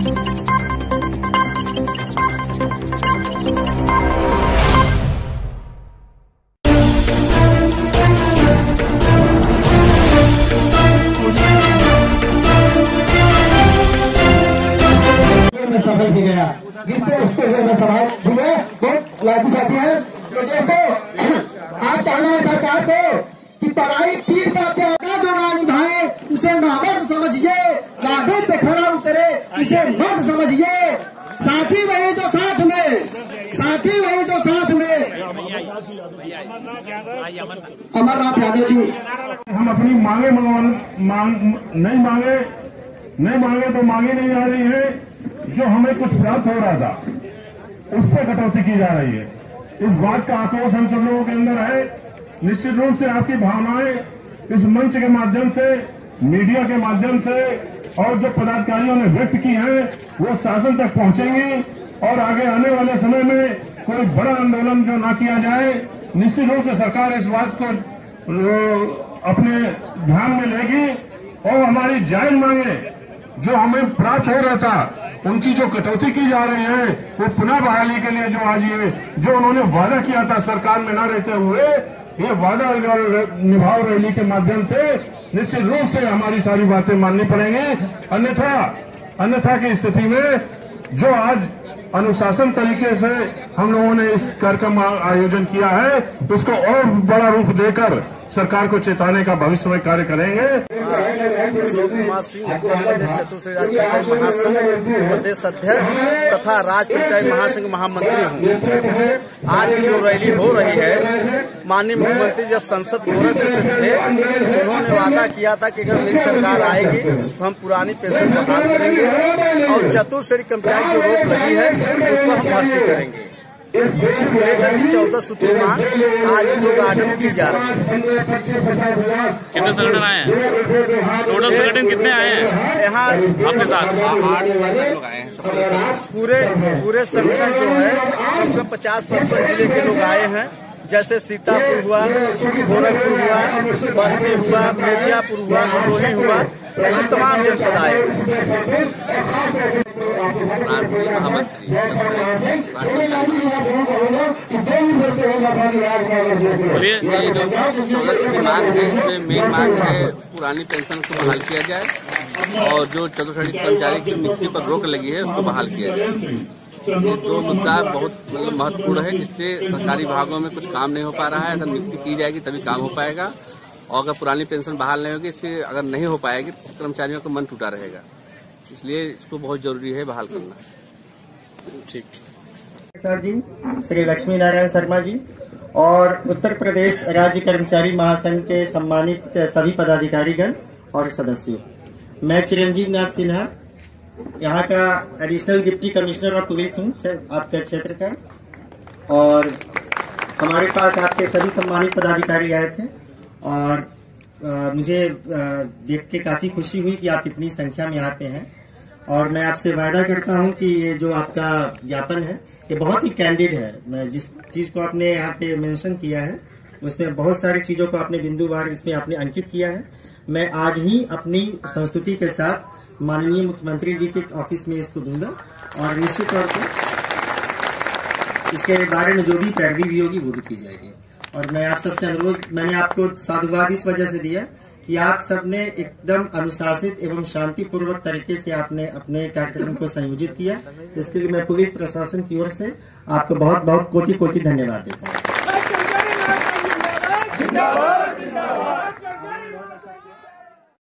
सफल किया गया जिससे उसके हुए में सवाल हुए तो लाखों साथी है। तो दोस्तों आज कहना है सरकार को कि पढ़ाई तीर का प्यादा जो ना निभाए उसे नामर्द समझिए, वादे पे खरा उतरे उसे मर्द समझिए। साथी वही जो साथ में, साथी वही जो साथ में। अमरनाथ यादव जी, हम अपनी मांगे नहीं मांगे तो मांगे नहीं आ रही है। जो हमें कुछ प्राप्त हो रहा था उस पर कटौती की जा रही है। इस बात का आक्रोश हम सब लोगों के अंदर है। निश्चित रूप से आपकी भावनाएं इस मंच के माध्यम से, मीडिया के माध्यम से और जो पदाधिकारियों ने व्यक्त की हैं वो शासन तक पहुंचेंगी और आगे आने वाले समय में कोई बड़ा आंदोलन जो ना किया जाए, निश्चित रूप से सरकार इस बात को अपने ध्यान में लेगी और हमारी जायज मांगे जो हमें प्राप्त हो रहा था उनकी जो कटौती की जा रही है वो पुनः बहाली के लिए जो आज ये जो उन्होंने वादा किया था सरकार में न रहते हुए, ये वादा निभाव रैली के माध्यम से निश्चित रूप से हमारी सारी बातें माननी पड़ेंगी। अन्यथा की स्थिति में जो आज अनुशासन तरीके से हम लोगों ने इस कार्यक्रम आयोजन किया है उसको और बड़ा रूप देकर सरकार को चेताने का भविष्य में कार्य करेंगे। कुमार सिंह चतुर्थ राज्य पंचायत महासंघ प्रदेश अध्यक्ष तथा राज्य पंचायत महासंघ महामंत्री हूँ। आज जो रैली हो रही है, माननीय मुख्यमंत्री जब संसद गोरखपुर से थे उन्होंने वादा किया था कि अगर मेरी सरकार आएगी तो हम पुरानी पेंशन बहाल करेंगे और चतुर्थ श्रेणी कर्मचारी जो रोक लगी है उसको हम भर्ती करेंगे। इसी को लेकर 14 सूत्री मांग आज जो गार्डन में की जा रही है। कितने संगठन आए हैं? टोटल संगठन कितने आए हैं यहाँ आपके साथ? 8 लोग आए हैं। पूरे संगठन जो है उसमें 50% जिले के लोग आए हैं। जैसे सीतापुर हुआ, गोरखपुर हुआ, बस्ती हुआ, मेदियापुर हुआ, भदोही हुआ, ऐसे तमाम जनपद आए। बोलिए। ये जो 14 की मांग है इसमें मेन मांग है पुरानी पेंशन को बहाल किया जाए और जो चतुर्थ श्रेणी कर्मचारी की नियुक्ति पर रोक लगी है उसको बहाल किया जाए। ये दो मुद्दा बहुत महत्वपूर्ण है जिससे सरकारी विभागों में कुछ काम नहीं हो पा रहा है। अगर नियुक्ति की जाएगी तभी काम हो पाएगा और अगर पुरानी पेंशन बहाल नहीं होगी, इससे अगर नहीं हो पाएगी तो कर्मचारियों का मन टूटा रहेगा। इसलिए इसको बहुत जरूरी है बहाल करना। ठीक सर जी, श्री लक्ष्मी नारायण शर्मा जी और उत्तर प्रदेश राज्य कर्मचारी महासंघ के सम्मानित सभी पदाधिकारीगण और सदस्यों, मैं चिरंजीव नाथ सिन्हा यहाँ का additional deputy commissioner of police हूँ सर आपके क्षेत्र का। और हमारे पास आपके सभी सम्मानित पदाधिकारी आए थे और मुझे देख के काफ़ी खुशी हुई कि आप इतनी संख्या में यहाँ पे हैं। और मैं आपसे वायदा करता हूँ कि ये जो आपका ज्ञापन है ये बहुत ही कैंडिड है। मैं जिस चीज़ को आपने यहाँ पे मेंशन किया है उसमें बहुत सारी चीज़ों को आपने बिंदुवार इसमें आपने अंकित किया है। मैं आज ही अपनी संस्तुति के साथ माननीय मुख्यमंत्री जी के ऑफिस में इसको दूंगा और निश्चित तौर पर इसके बारे में जो भी पैरवी भी होगी वो भी की जाएगी। और मैं आप सबसे अनुरोध, मैंने आपको साधुवाद इस वजह से दिया कि आप सबने एकदम अनुशासित एवं शांतिपूर्वक तरीके से आपने अपने कार्यक्रम को संयोजित किया। इसके लिए मैं पुलिस प्रशासन की ओर से आपको बहुत बहुत कोटि कोटि धन्यवाद देता हूँ।